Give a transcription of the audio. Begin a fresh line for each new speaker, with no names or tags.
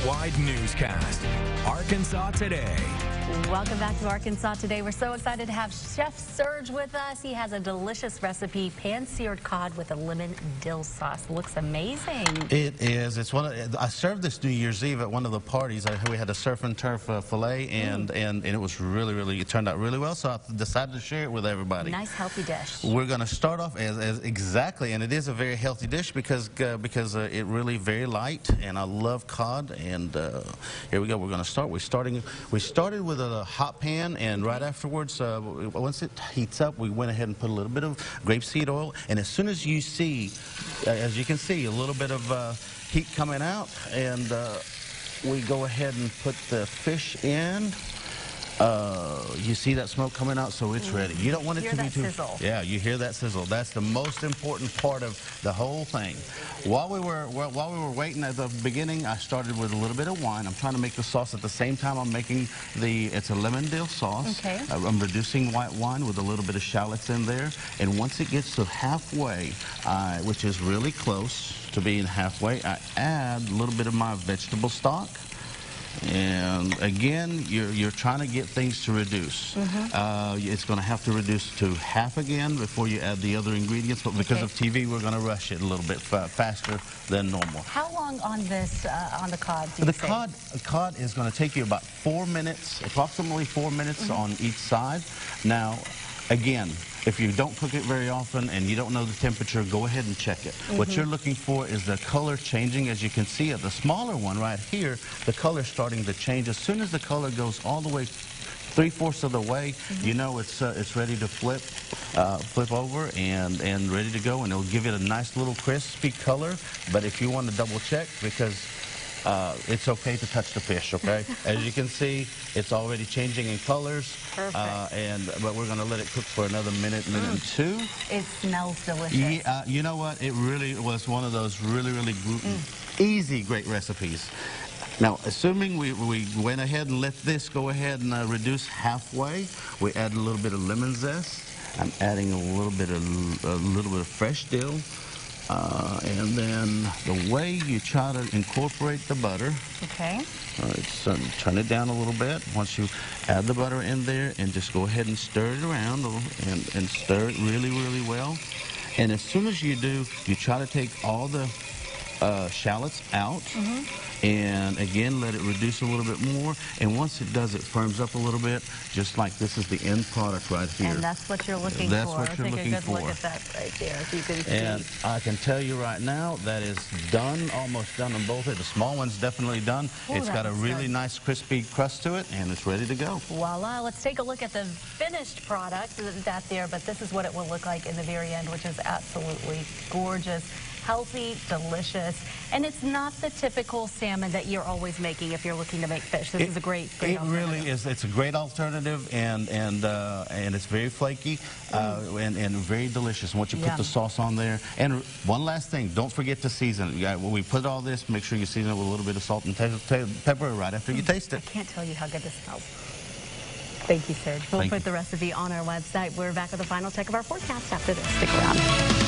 Statewide newscast. Arkansas Today.
Welcome back to Arkansas Today. We're so excited to have Chef Serge with us. He has a delicious recipe, pan-seared cod with a lemon dill sauce. Looks amazing.
It is. It's I served this New Year's Eve at one of the parties. We had a surf and turf fillet, and it was it turned out really well. So I decided to share it with everybody.
Nice healthy dish.
We're going to start off as exactly, and it is a very healthy dish because it really very light, and I love cod. And here we go. We're going to start. We started with a hot pan, and right afterwards, once it heats up, we went ahead and put a little bit of grapeseed oil. And as soon as you see, as you can see, a little bit of heat coming out, and we go ahead and put the fish in. You see that smoke coming out, so it's ready. You don't want it to be too...
sizzle.
Yeah, you hear that sizzle. That's the most important part of the whole thing. While we were waiting at the beginning, I started with a little bit of wine. I'm trying to make the sauce at the same time I'm making it's a lemon dill sauce.
Okay.
I'm reducing white wine with a little bit of shallots in there. And once it gets to halfway, which is really close to being halfway, I add a little bit of my vegetable stock. And again, you're trying to get things to reduce. It's going to have to reduce to half again before you add the other ingredients, but because of TV, we're going to rush it a little bit faster than normal.
How long on this, on the cod,
The cod is going to take you about 4 minutes, approximately 4 minutes on each side. Now, again, if you don't cook it very often and you don't know the temperature, go ahead and check it. What you're looking for is the color changing. As you can see at the smaller one right here, the color starting to change. As soon as the color goes all the way 3/4 of the way, you know it's ready to flip over and ready to go, and it'll give it a nice little crispy color. But if you want to double check, because it's okay to touch the fish, okay? As you can see, it's already changing in colors.
Perfect.
But we're going to let it cook for another minute and two.
It smells delicious.
Yeah, you know what? It really was one of those really easy, great recipes. Now, assuming we went ahead and let this go ahead and reduce halfway, we add a little bit of lemon zest. I'm adding a little bit of fresh dill. And then the way you try to incorporate the butter.
Okay.
So turn it down a little bit. Once you add the butter in there, and just go ahead and stir it around and stir it really well. And as soon as you do, you try to take all the shallots out. And again, let it reduce a little bit more. And once it does, it firms up a little bit, just like this is the end product right here.
And that's what you're looking for.
That's what you're looking for.
Take a good look at that right there, if you can see.
And I can tell you right now, that is done, almost done on both. The small one's definitely done.
Ooh,
it's got a really nice crispy crust to it, and it's ready to go.
Voila. Let's take a look at the finished product that's there, but this is what it will look like in the very end, which is absolutely gorgeous. Healthy, delicious, and it's not the typical salmon that you're always making if you're looking to make fish. This is a great
It
alternative.
really is. It's a great alternative, and it's very flaky and very delicious. Once you put the sauce on there, and one last thing, don't forget to season it. When we put all this, make sure you season it with a little bit of salt and pepper right after you taste it.
I can't tell you how good this smells. Thank you, Serge. We'll put the recipe on our website. We're back with the final check of our forecast after this. Stick around.